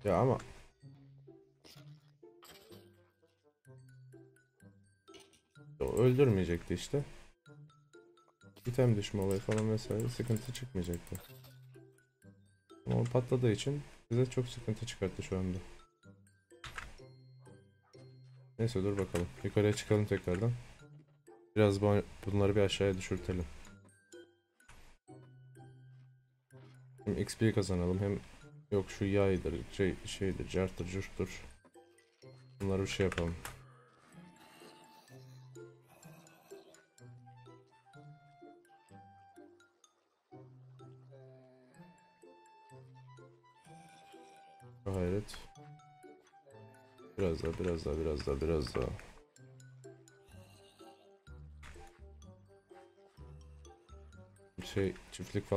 Ya ama öldürmeyecekti işte. İtem düşme olayı falan vesaire sıkıntı çıkmayacaktı. Ama o patladığı için bize çok sıkıntı çıkarttı şu anda. Neyse dur bakalım. Yukarıya çıkalım tekrardan. Biraz bunları bir aşağıya düşürtelim. Hem XP kazanalım hem yok şu yaydır, şeydir, carttır, curttur. Bunları bir şey yapalım. Hayret. Biraz daha, biraz daha, biraz daha, biraz daha. Çiftlik falan.